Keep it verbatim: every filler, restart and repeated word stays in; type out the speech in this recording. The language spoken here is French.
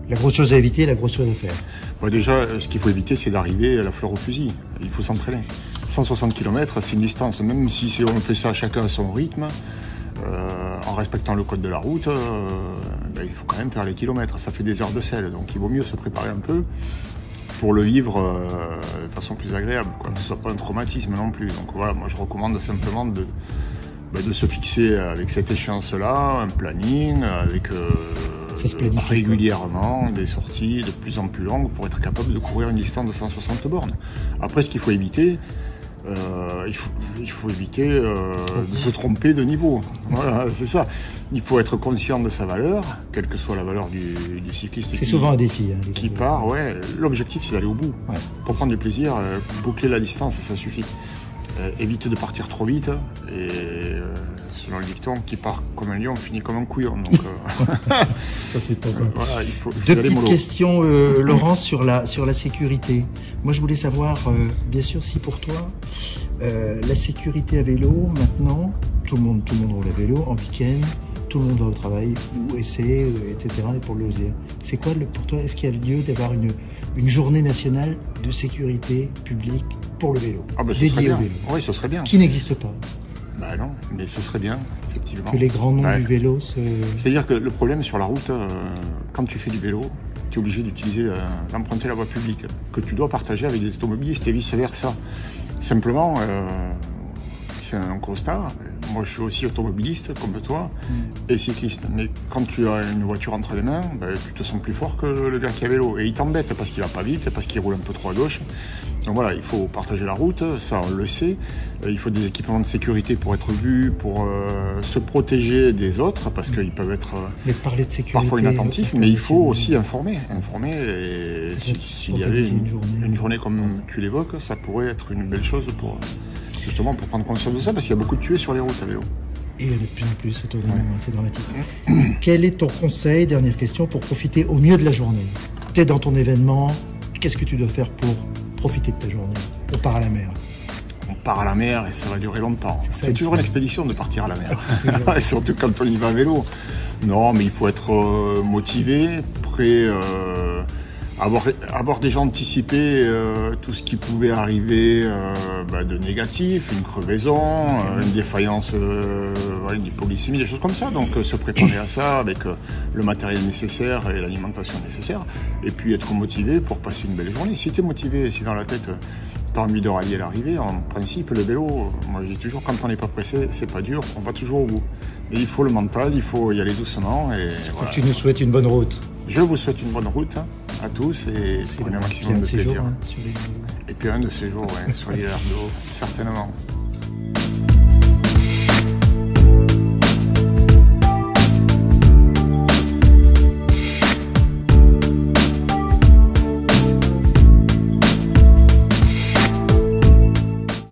La grosse chose à éviter, la grosse chose à faire. Bon, déjà, ce qu'il faut éviter, c'est d'arriver à la fleur au fusil. Il faut s'entraîner. cent soixante kilomètres, c'est une distance. Même si on fait ça chacun à son rythme, euh, en respectant le code de la route, euh, ben, il faut quand même faire les kilomètres. Ça fait des heures de selle, donc il vaut mieux se préparer un peu pour le vivre euh, de façon plus agréable, quoi. Que ce soit pas un traumatisme non plus. Donc voilà, moi je recommande simplement de, ben, de se fixer avec cette échéance-là, un planning, avec euh, ça se planifie, régulièrement quoi. Des sorties de plus en plus longues pour être capable de courir une distance de cent soixante bornes. Après, ce qu'il faut éviter, Euh, il, faut, il faut éviter euh, de se tromper de niveau. Voilà, c'est ça. Il faut être conscient de sa valeur, quelle que soit la valeur du, du cycliste. C'est souvent un défi. Hein, qui part, ouais. L'objectif, c'est d'aller au bout. Ouais. Pour prendre du plaisir, euh, boucler la distance, ça suffit. Euh, éviter de partir trop vite. Et euh, selon le dicton, qui part comme un lion finit comme un couillon. Donc, euh... ça c'est top. Euh, voilà, il faut, il faut Deux petites mollo. questions, euh, Laurence, sur la, sur la sécurité. Moi, je voulais savoir, euh, bien sûr, si pour toi, euh, la sécurité à vélo, maintenant, tout le monde, tout le monde roule à vélo, en week-end, tout le monde va au travail, ou essaie, et cetera, pour le loisir. C'est quoi, le, pour toi, est-ce qu'il y a lieu d'avoir une, une journée nationale de sécurité publique pour le vélo, ah bah, dédiée au vélo? Oui, ce serait bien. Qui n'existe pas. Bah non, mais ce serait bien, effectivement. Que les grands noms bah, du vélo se... C'est-à-dire que le problème sur la route, euh, quand tu fais du vélo, tu es obligé d'utiliser, euh, d'emprunter la voie publique, que tu dois partager avec des automobilistes et vice-versa. Simplement, euh, c'est un constat. Moi, je suis aussi automobiliste, comme toi, mm. et cycliste. Mais quand tu as une voiture entre les mains, bah, tu te sens plus fort que le gars qui a vélo. Et il t'embête parce qu'il va pas vite, parce qu'il roule un peu trop à gauche. Donc voilà, il faut partager la route, ça on le sait. Il faut des équipements de sécurité pour être vu, pour euh, se protéger des autres, parce qu'ils peuvent être mais parler de sécurité, parfois inattentifs, mais il faut aussi informer. informer et s'il y avait une, une, journée. une journée comme tu l'évoques, ça pourrait être une belle chose pour justement pour prendre conscience de ça, parce qu'il y a beaucoup de tués sur les routes à vélo. Et il y en a de plus en plus, c'est ouais. dramatique. Quel est ton conseil, dernière question, pour profiter au mieux de la journée? Tu es dans ton événement, qu'est-ce que tu dois faire pour profiter de ta journée? On part à la mer. On part à la mer et ça va durer longtemps. C'est toujours ça. une expédition de partir à la mer. Surtout quand on y va à vélo. Non, mais il faut être euh, motivé, prêt, euh, avoir, avoir déjà anticipé euh, tout ce qui pouvait arriver euh, bah, de négatif, une crevaison, euh, une défaillance, euh, ouais, une hypoglycémie, des choses comme ça. Donc euh, se préparer à ça avec euh, le matériel nécessaire et l'alimentation nécessaire. Et puis être motivé pour passer une belle journée. Si tu es motivé, si dans la tête tu as envie de rallier l'arrivée, en principe le vélo, moi je dis toujours, quand on n'est pas pressé, c'est pas dur, on va toujours au bout. Mais il faut le mental, il faut y aller doucement. Et voilà. Tu nous souhaites une bonne route. Je vous souhaite une bonne route à tous et prenez un maximum de plaisir. Jours, hein, sur les... Et puis un de ces jours, ouais, sur les airs d'eau, certainement.